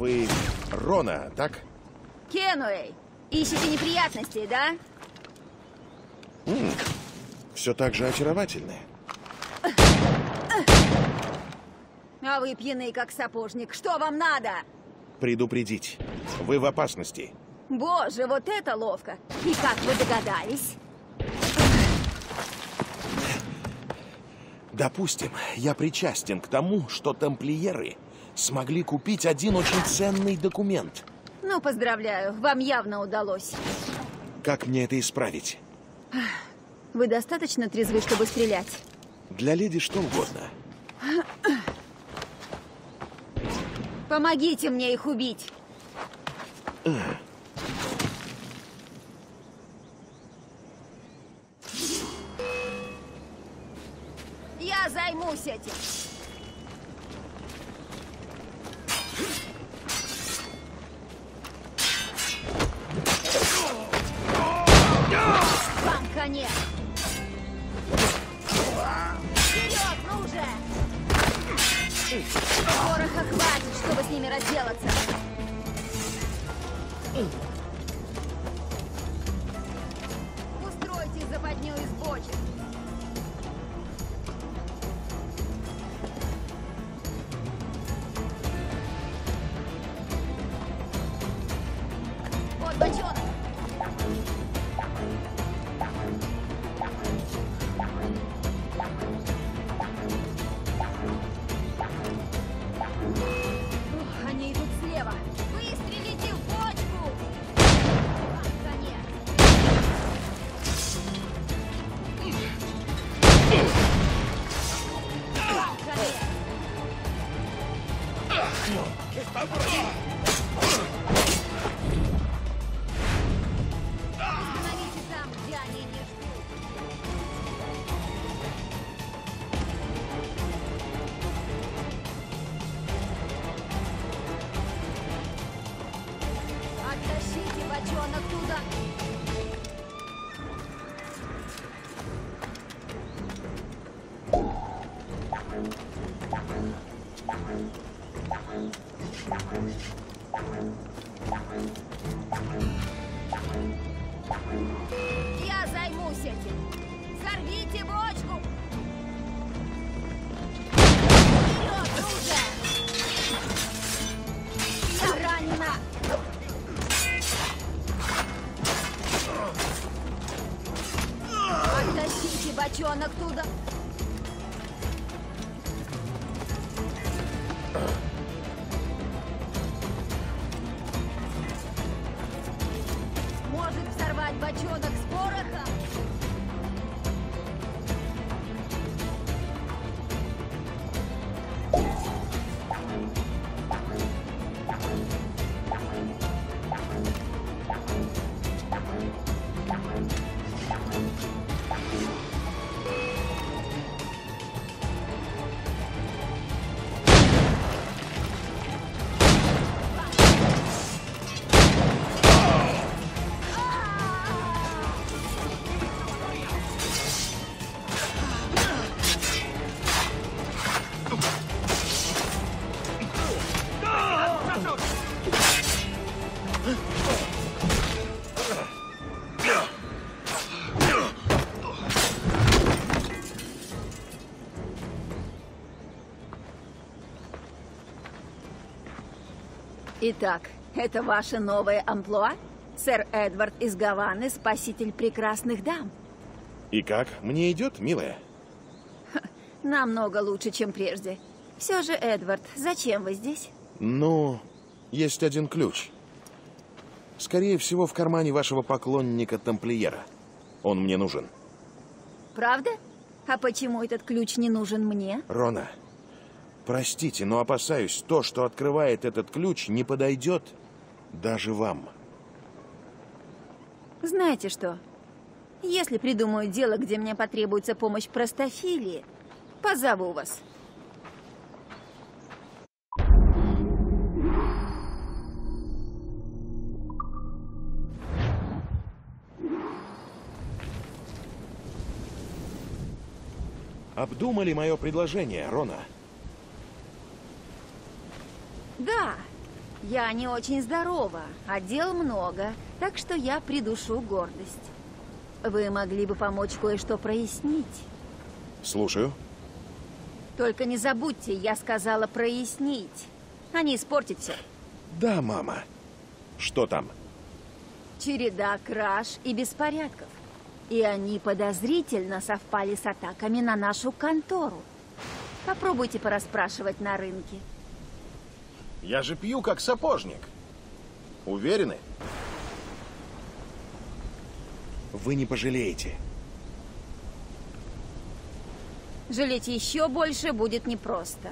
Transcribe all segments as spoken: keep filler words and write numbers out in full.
Вы Рона, так? Кенуэй, ищете неприятностей, да? М-м, все так же очаровательное. А вы пьяны, как сапожник. Что вам надо? Предупредить. Вы в опасности. Боже, вот это ловко. И как вы догадались? Допустим, я причастен к тому, что тамплиеры смогли купить один очень ценный документ. Ну, поздравляю, вам явно удалось. Как мне это исправить? Вы достаточно трезвы, чтобы стрелять? Для леди что угодно. Помогите мне их убить. Я займусь этим. Вам конец. Вперед, ну же! Пороха хватит, чтобы с ними разделаться. Устройте западню из бочек. Вот бочонок. Они идут слева. Выстрелите в бочку! Вам конец. Вам конец. Остановите там, где они не ждут. Оттащите бочонок туда. Я займусь этим. Сорвите бочку. Вперед, друже! Я ранена. Оттащите бочонок туда. Может взорвать бочонок с порохом? Итак, это ваше новое амплуа? Сэр Эдвард из Гаваны, спаситель прекрасных дам. И как? Мне идет, милая? Намного лучше, чем прежде. Все же, Эдвард, зачем вы здесь? Ну, есть один ключ. Скорее всего, в кармане вашего поклонника-тамплиера. Он мне нужен. Правда? А почему этот ключ не нужен мне? Рона, простите, но опасаюсь, то, что открывает этот ключ, не подойдет даже вам. Знаете что? Если придумаю дело, где мне потребуется помощь простофилии, позову вас. Обдумали мое предложение, Рона? Да, Я не очень здорова, а дел много, так что я придушу гордость. Вы могли бы помочь кое-что прояснить. Слушаю. Только не забудьте, я сказала прояснить, а не испортить все. Да, мама. Что там? Череда краж и беспорядков. И они подозрительно совпали с атаками на нашу контору. Попробуйте порасспрашивать на рынке. Я же пью, как сапожник. Уверены? Вы не пожалеете. Жалеть еще больше будет непросто.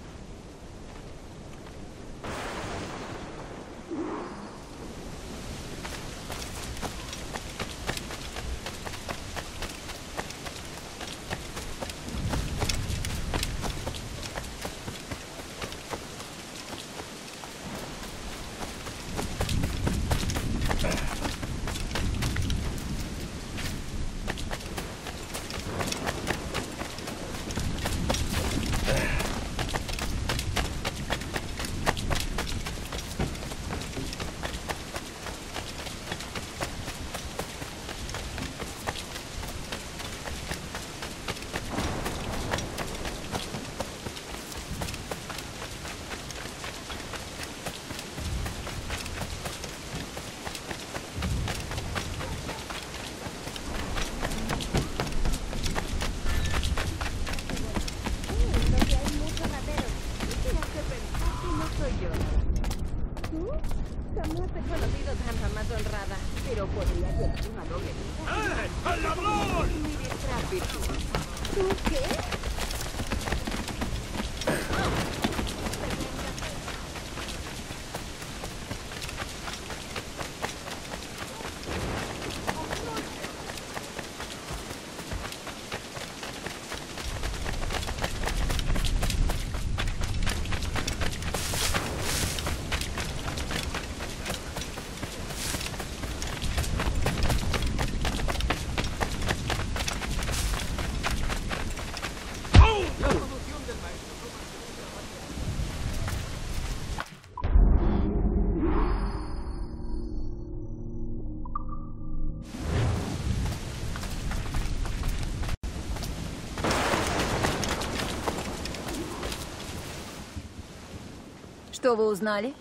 Что вы узнали?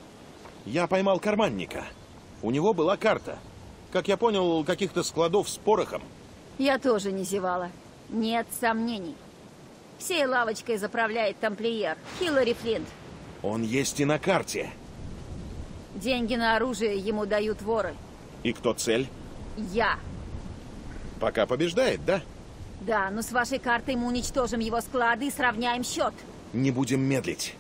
Я поймал карманника. У него была карта. Как я понял, каких-то складов с порохом. Я тоже не зевала. Нет сомнений. Всей лавочкой заправляет тамплиер Хиллари Флинт. Он есть и на карте. Деньги на оружие ему дают воры. И кто цель? Я. Пока побеждает, да? Да, но с вашей картой мы уничтожим его склады и сравняем счет. Не будем медлить.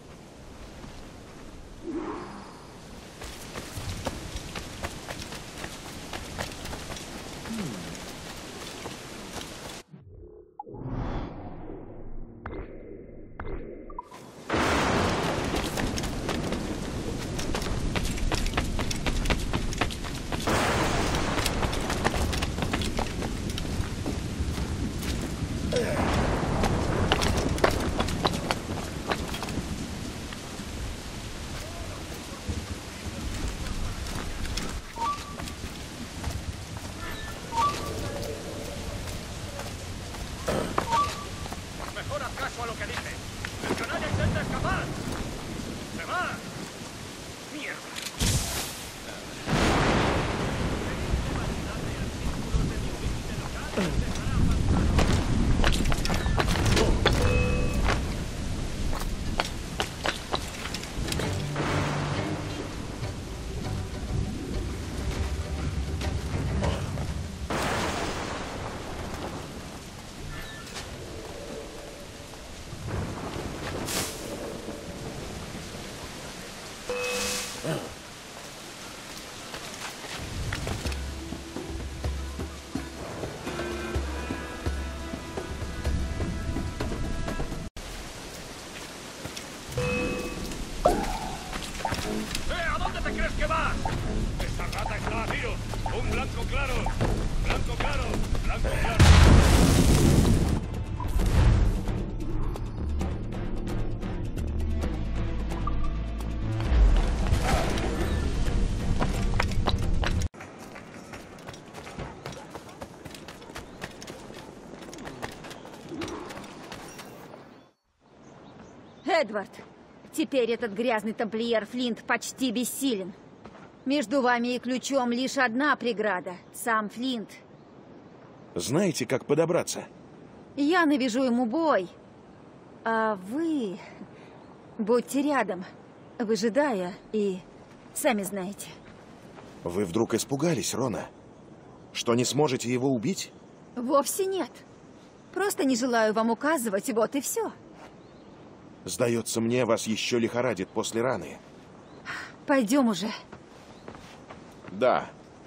Эдвард, теперь этот грязный тамплиер Флинт почти бессилен. Между вами и ключом лишь одна преграда — сам Флинт. Знаете, как подобраться? Я навяжу ему бой, а вы будьте рядом, выжидая, и сами знаете. Вы вдруг испугались, Рона? Что не сможете его убить? Вовсе нет. Просто не желаю вам указывать, вот и все. Сдается мне, вас еще лихорадит после раны. Пойдем уже. Да.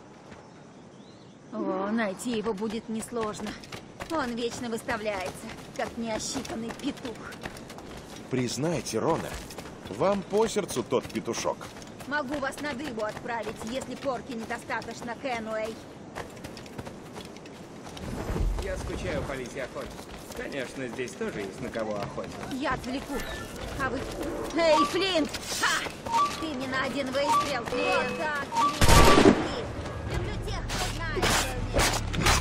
О, найти его будет несложно. Он вечно выставляется, как неощипанный петух. Признайте, Рона, вам по сердцу тот петушок. Могу вас на дыбу отправить, если порки недостаточно, Кенуэй. Я скучаю по Лисе охоте. Конечно, здесь тоже есть на кого охотиться. Я отвлеку. А вы... Эй, Флинт! Ха! Ты мне на один выстрел, Флинт! Вот так, Флинт! Люблю тех, кто знает, что умеет.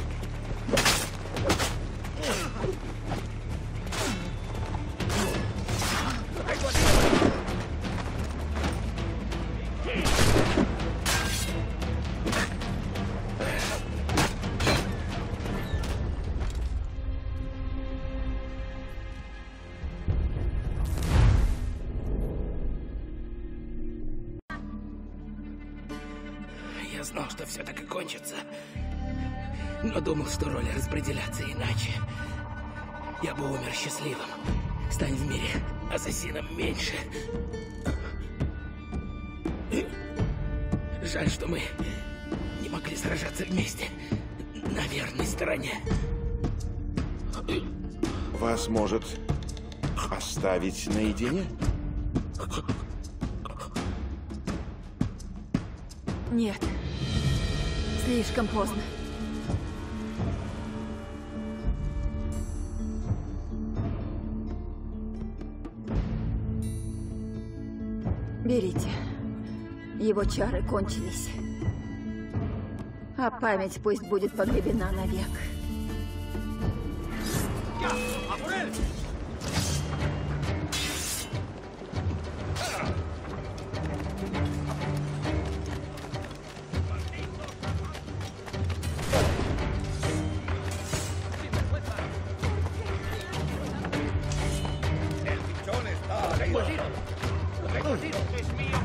Я знал, что все так и кончится. Но думал, что роли распределятся иначе. Я бы умер счастливым. Стань в мире ассасином меньше. Жаль, что мы не могли сражаться вместе на верной стороне. Вас может оставить наедине? Нет. Слишком поздно. Берите. Его чары кончились. А память пусть будет погребена навек. El pichón está arriba. Lo tengo, tiro. Es mío.